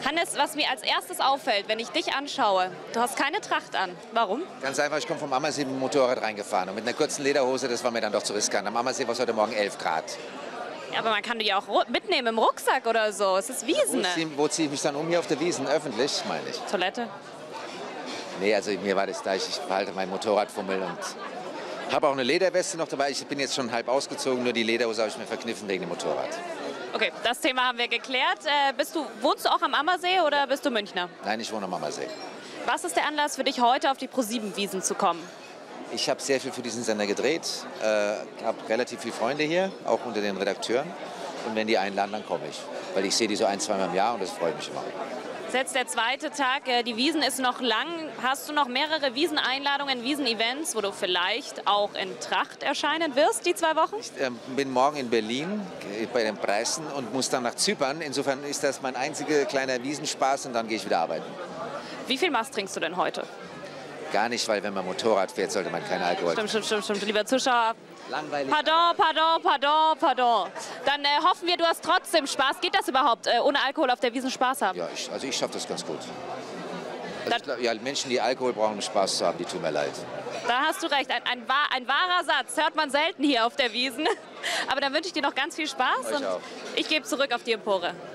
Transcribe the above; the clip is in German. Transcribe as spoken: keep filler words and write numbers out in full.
Hannes, was mir als erstes auffällt, wenn ich dich anschaue, du hast keine Tracht an. Warum? Ganz einfach, ich komme vom Ammersee mit dem Motorrad reingefahren und mit einer kurzen Lederhose, das war mir dann doch zu riskant. Am Ammersee war es heute Morgen elf Grad. Ja, aber man kann die ja auch mitnehmen im Rucksack oder so. Es ist Wiesen. Wo ziehe wo zieh ich mich dann um hier auf der Wiesen? Öffentlich, meine ich. Toilette? Nee, also mir war das gleich, ich behalte mein Motorradfummel und habe auch eine Lederweste noch dabei. Ich bin jetzt schon halb ausgezogen, nur die Lederhose habe ich mir verkniffen wegen dem Motorrad. Okay, das Thema haben wir geklärt. Äh, bist du, wohnst du auch am Ammersee oder bist du Münchner? Nein, ich wohne am Ammersee. Was ist der Anlass für dich, heute auf die ProSieben-Wiesen zu kommen? Ich habe sehr viel für diesen Sender gedreht, äh, habe relativ viele Freunde hier, auch unter den Redakteuren. Und wenn die einladen, dann komme ich. Weil ich sehe die so ein, zweimal im Jahr und das freut mich immer. Das ist jetzt der zweite Tag, äh, die Wiesen ist noch lang. Hast du noch mehrere Wieseneinladungen, Wiesen-Events, wo du vielleicht auch in Tracht erscheinen wirst, die zwei Wochen? Ich äh, bin morgen in Berlin äh, bei den Preisen und muss dann nach Zypern. Insofern ist das mein einziger kleiner Wiesenspaß und dann gehe ich wieder arbeiten. Wie viel Mast trinkst du denn heute? Gar nicht, weil wenn man Motorrad fährt, sollte man keinen Alkohol Stimmt, stimmt, stimmt, stimmt. Lieber Zuschauer, Langweilig. pardon, pardon, pardon, pardon. Dann äh, hoffen wir, du hast trotzdem Spaß. Geht das überhaupt, äh, ohne Alkohol auf der Wiesn Spaß haben? Ja, ich, also ich schaffe das ganz gut. Also ich glaub, ja, Menschen, die Alkohol brauchen, um Spaß zu haben, die tun mir leid. Da hast du recht, ein, ein, ein wahrer Satz. Hört man selten hier auf der Wiesn. Aber dann wünsche ich dir noch ganz viel Spaß. Euch Und auch. ich gebe zurück auf die Empore.